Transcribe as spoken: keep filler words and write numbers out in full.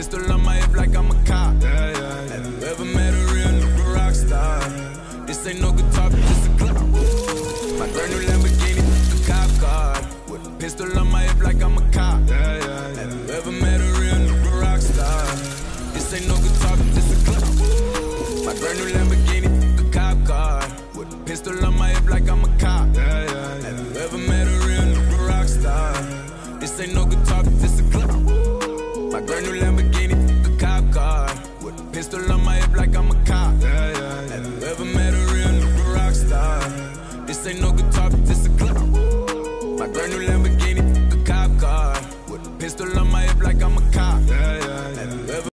pistol on my hip like I'm a cop. Yeah, yeah, yeah. Have you ever met a real nigga rock star? This ain't no guitar, but this a Glock. My brand new Lamborghini, the cop car. With a pistol on my hip like I'm a cop. Yeah, yeah, yeah. Have you ever met a real nigga rock star? This ain't no guitar, but this a Glock. My brand new Lamborghini, the cop car. With a pistol on my hip like I'm a cop. Yeah, yeah, yeah. Have you ever met a real nigga rock star? This ain't no guitar, but this a Glock. My brand new Lamborghini, the cop car. With a pistol on my hip like I'm a cop. Yeah, yeah, yeah. Have you ever met a real nigga rock star? This ain't no guitar, but this a Glock. My brand new Lamborghini, the cop car. With a pistol on my hip like I'm a cop. Yeah, yeah, yeah. Have you ever